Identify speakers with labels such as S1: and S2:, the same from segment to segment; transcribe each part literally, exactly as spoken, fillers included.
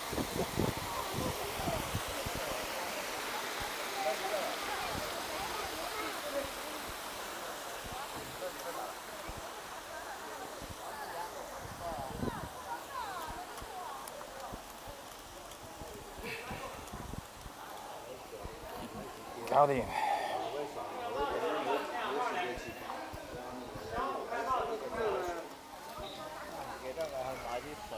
S1: 搞掂。
S2: 記得我去買啲水。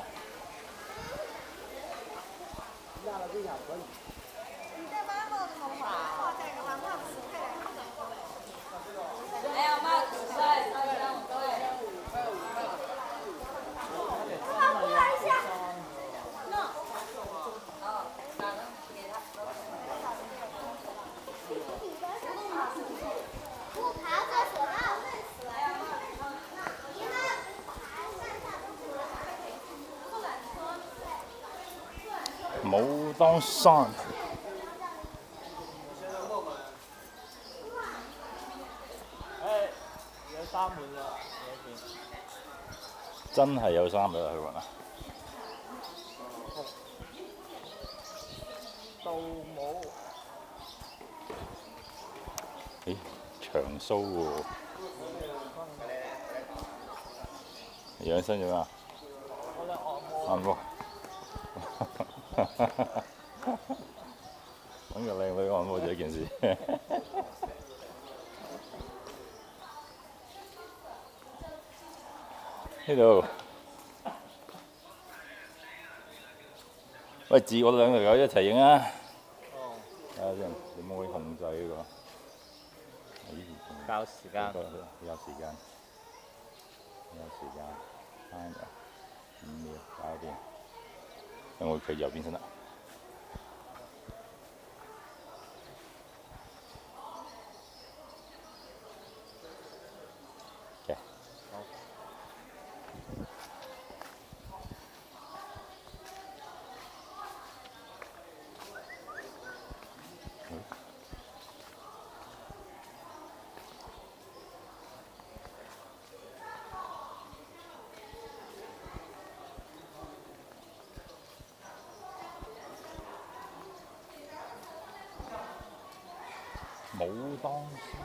S2: 壓咗啲入水。你戴帽子吗？我戴个帽子，太难看了。哎呀妈！对，过来一下。那。好，打了，给他。不爬厕所道，累死了。你们
S1: 武當山。
S2: 誒，有三門喎，
S1: 真係有三日去揾啊！
S2: 杜母。
S1: 咦，長須喎！養生做咩啊？按摩。揾個靚女按摩就一件事。呢度，喂，自我兩條友一齊影啊！睇下先，點可以控制呢個？
S2: 較時間。
S1: 有時間，有時間，三秒，五秒，搞掂。等我企右邊先得。嘅。好。武當山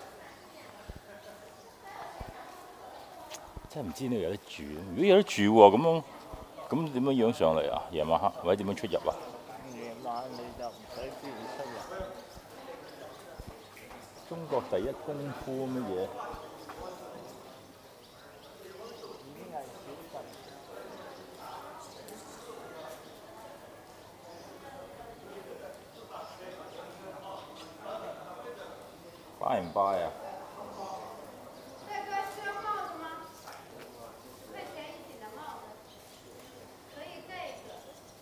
S1: 真係唔知呢度有得住。如果有得住喎，咁樣咁點樣樣上嚟啊？夜晚黑或者點樣出入啊？
S2: 夜晚你就唔使邊出入。
S1: 中國第一功夫乜嘢？
S2: 已經係小鎮。
S1: 拜唔拜啊？
S3: 帅哥需要帽子吗？十块钱一顶的帽子，可以这个。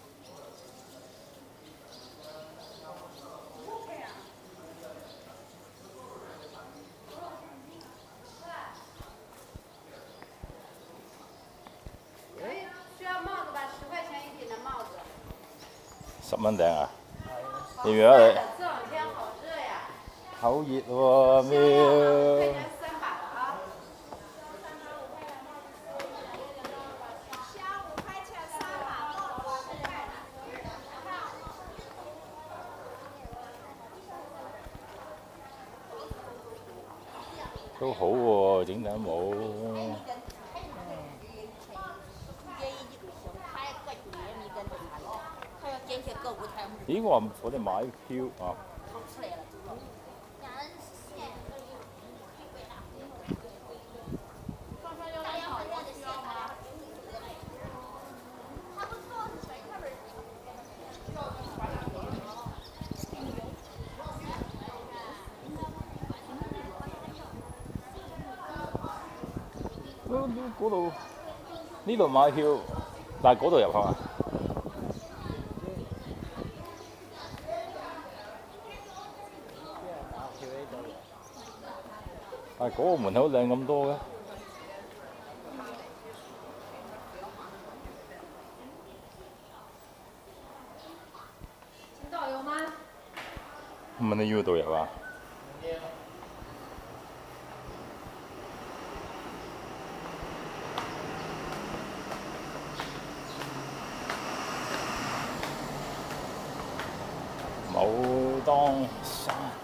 S3: 不配啊！可以需要帽子吧？十块钱一顶的帽子。
S1: 十蚊頂啊？要唔要啊你？
S3: 这两天好热呀。
S1: 好熱喎，喵！
S3: 三把了啊！小五块钱三把帽子。
S1: 都好喎，整頂帽。咦，我話我哋買票啊！嗰度呢度買票，但係嗰度入係嘛？但係嗰個門口靚咁多嘅。
S3: 请导游吗？
S1: 問你要導遊啊？ 动山。